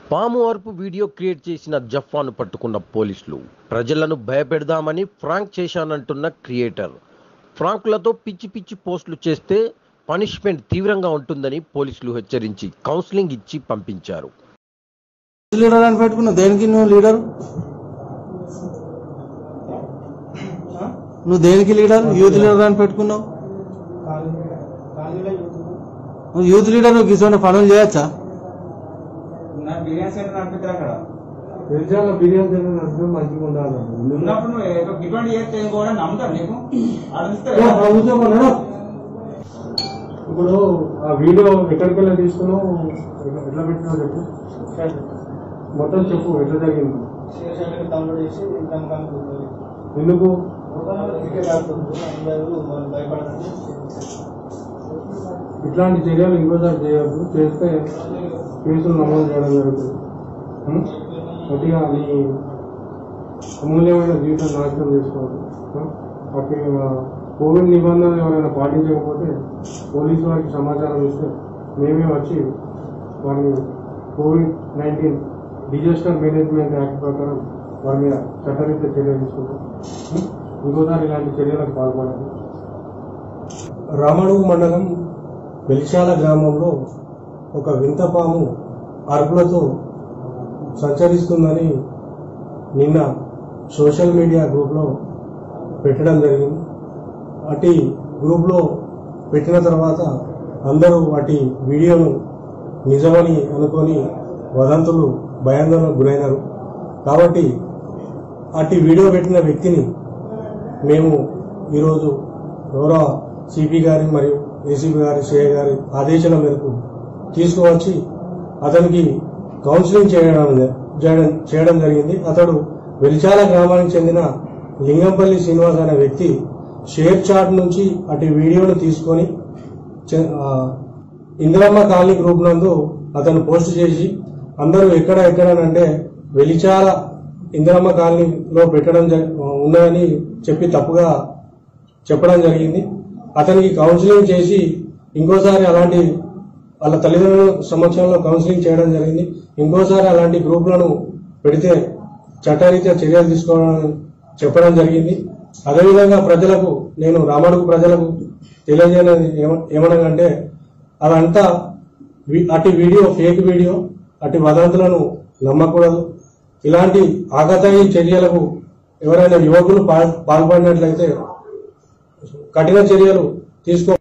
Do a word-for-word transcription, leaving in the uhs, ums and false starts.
పాము అరుపు video create చేసిన జఫాను పట్టుకున్న పోలీసులు. ప్రజలను భయపెడదామని ఫ్రాంక్ చేశానంటున్న క్రియేటర్. ఫ్రాంకులతో పిచ్చి పిచ్చి పోస్టులు చేస్తే పనిష్మెంట్ తీవ్రంగా ఉంటుందని పోలీసులు హెచ్చరించి కౌన్సిలింగ్ ఇచ్చి పంపించారు. లీడర్ అని పెట్టుకున్నావు, దేనికి నువ్వు లీడర్? నువ్వు దేనికి లీడర్? యూత్ లీడర్ అని పెట్టుకున్నావు. నువ్వు యూత్ లీడర్, నువ్వు గిసోని పనులు చేయొచ్చా? ఇప్పుడు ఆ వీడియో ఎక్కడికి వెళ్ళి తీసుకున్నావు, ఎట్లా పెట్టినావు చెప్పు, మొత్తం చెప్పు ఎట్లా జరిగింది, ఎందుకు ఇట్లాంటి చర్యలు ఇంకోసారి చేయవద్దు, చేస్తే కేసులు నమోదు చేయడం జరుగుతుంది. గట్టిగా నీ అమూల్యమైన జీవితం నాశనం చేసుకోవద్దు. కోవిడ్ నిబంధనలు ఎవరైనా పాటించకపోతే పోలీసు వారికి సమాచారం ఇస్తే మేమే వచ్చి వారిని covid nineteen disaster management act ప్రకారం వారి మీద చట్టరీత్యా చర్యలు తీసుకుంటాం. ఇంకోసారి ఇలాంటి చర్యలకు పాల్పడాలి. రామడుగు మండలం వెలిశాల గ్రామంలో ఒక వింతపాము అరుపులతో సంచరిస్తుందని నిన్న సోషల్ మీడియా గ్రూప్లో పెట్టడం జరిగింది. అటు గ్రూప్లో పెట్టిన తర్వాత అందరూ వాటి వీడియోను నిజమని అనుకొని వదంతులు భయాందోళనకు గురైనారు. కాబట్టి అటు వీడియో పెట్టిన వ్యక్తిని మేము ఈరోజు గౌరవ సిపి గారి మరియు ఏసీపీ గారి సిఐ గారి ఆదేశాల మేరకు తీసుకువచ్చి అతనికి కౌన్సిలింగ్ చేయడం చేయడం జరిగింది. అతడు వెలిచాల గ్రామానికి చెందిన లింగంపల్లి శ్రీనివాస్ అనే వ్యక్తి షేర్ చాట్ నుంచి అటు వీడియోను తీసుకొని ఇందిరమ్మ కాలనీ గ్రూప్ నందు అతను పోస్ట్ చేసి అందరూ ఎక్కడ ఎక్కడనంటే వెలిచాల ఇందిరమ్మ కాలనీలో పెట్టడం ఉన్నదని చెప్పి తప్పుగా చెప్పడం జరిగింది. అతనికి కౌన్సిలింగ్ చేసి ఇంకోసారి అలాంటి వాళ్ళ తల్లిదండ్రుల సమక్షంలో కౌన్సిలింగ్ చేయడం జరిగింది. ఇంకోసారి అలాంటి గ్రూపులను పెడితే చట్టరీత్యా చర్యలు తీసుకోవాలని చెప్పడం జరిగింది. అదేవిధంగా ప్రజలకు నేను రామడుగు ప్రజలకు తెలియజేయలేదు ఏమనగంటే అదంతా అటు వీడియో ఫేక్ వీడియో, అటు వదంతులను నమ్మకూడదు. ఇలాంటి ఆఘాతాయి చర్యలకు ఎవరైనా యువకులు పాల్పడినట్లయితే కఠిన చర్యలు తీసుకో